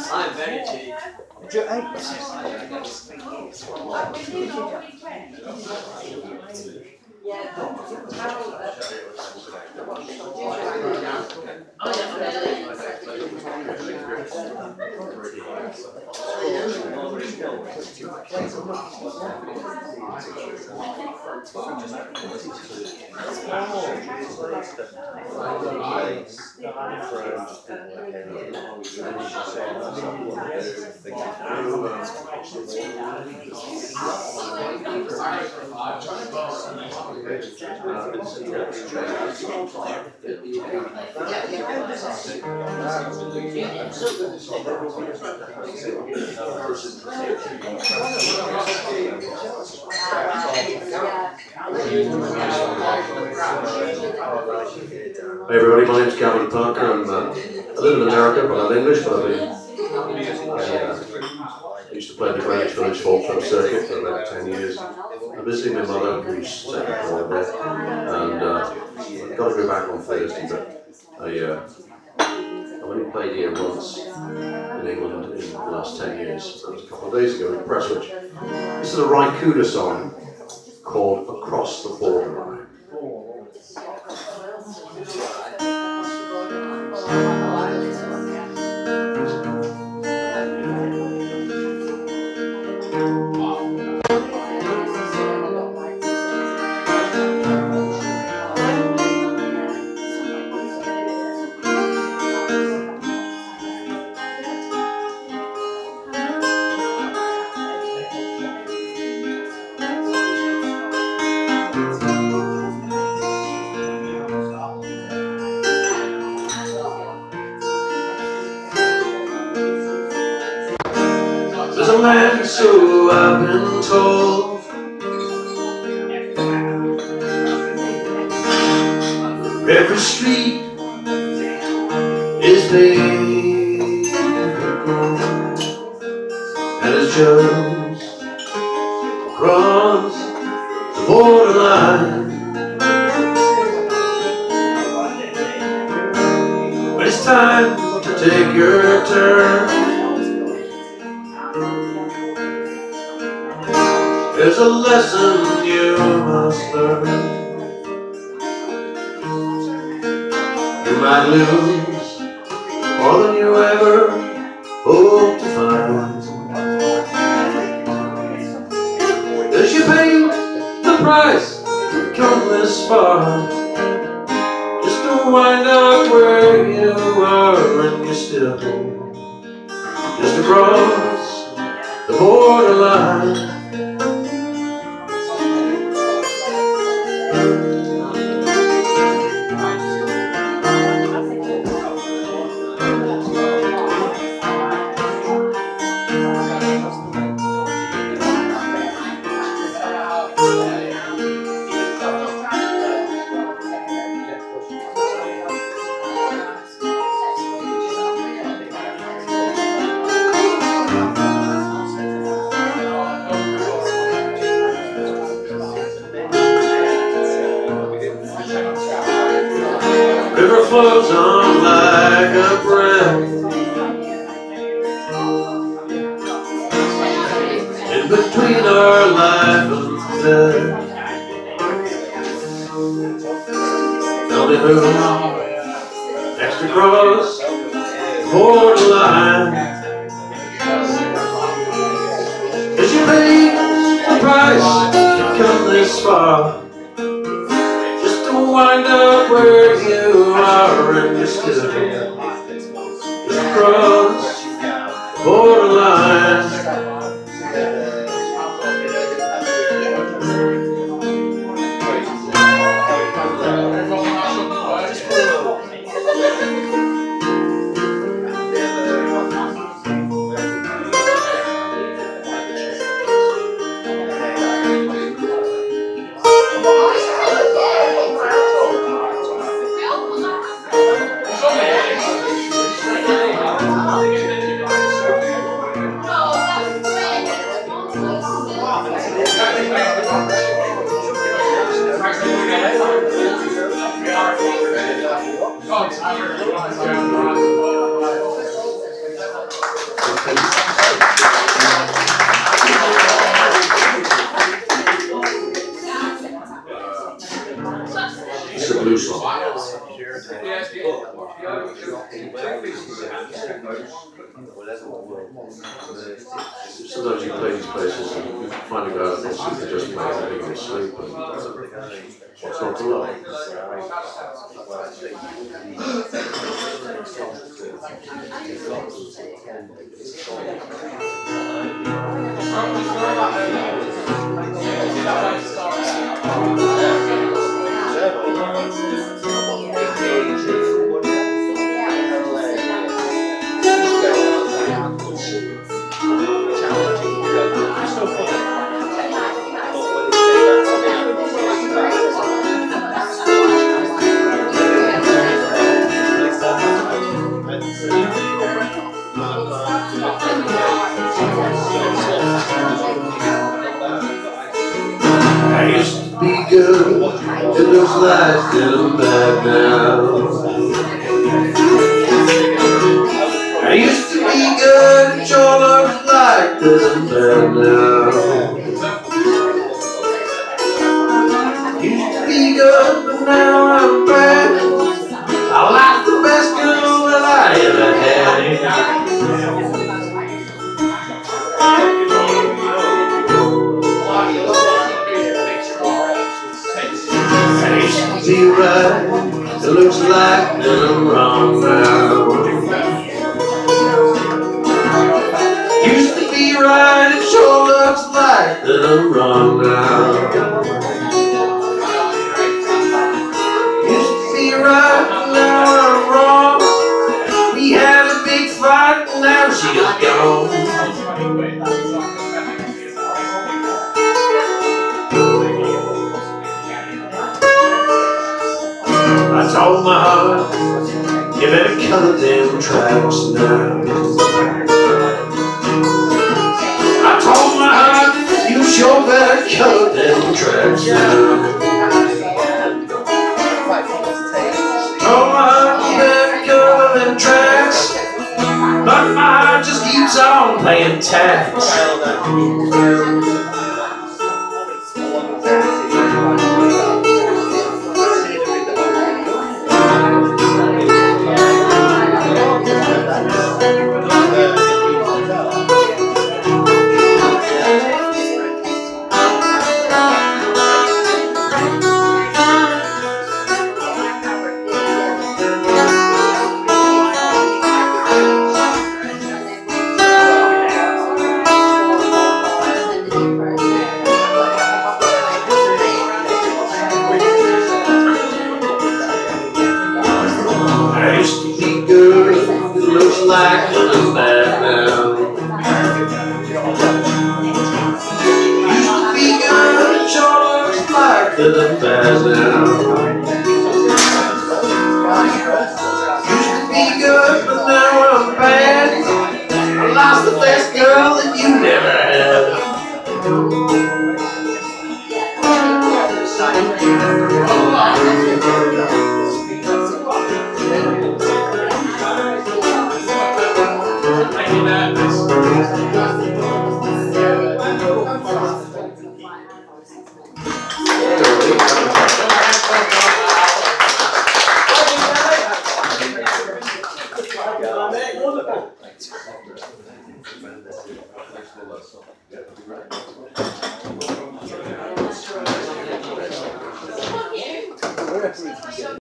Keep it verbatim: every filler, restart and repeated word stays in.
I'm very cheap. Do you eight? Hey everybody, my name's Gavin. I'm, uh, I live in America, but I'm English, but I've been, I, uh, I used to play the Greenwich Village folk show circuit for about ten years. I'm visiting my mother, who's second floor there, and uh, I've got to go back on Thursday, but I, uh, I've only played here once in England in the last ten years. That was a couple of days ago in Prestwich. This is a Rykuda song called Across the Borderline. There's a land, so I've been told, every street is paved with gold, and it's just across the borderline. When it's time to take your turn, there's a lesson you must learn. You might lose more than you ever hope to find, as you pay the price to come this far, just to wind up where you are, and you're still just across the borderline. River flows on like a breath, in between our life and death. Tell me who next to cross the borderline, as you pay the price to come this far, wind up where you are, and you're still just across the borderline. No. Sometimes you play these places and you find a guy that thinks you can just play everything in his sleep, and what's not to love? I used to be good, it looks like that I'm bad now. I used to be good, it sure looks like that I'm bad now. Used to be good, but now I'm bad. I like the best girl that I ever had. Be right, it looks like that I'm wrong now. Used to be right, it sure looks like that I'm wrong now. Used to be right, now I'm wrong. We had a big fight, and now she is gone. I told my heart, you better cut them tracks now. I told my heart, you sure better cut them tracks now. Told my heart, you better cut them tracks, but my heart just keeps on playing tax. Like I'm bad now. Used to be good, it sure looks like that I'm bad now. Used to be good, but now I'm bad. I lost the best girl that you never had. Wonderful.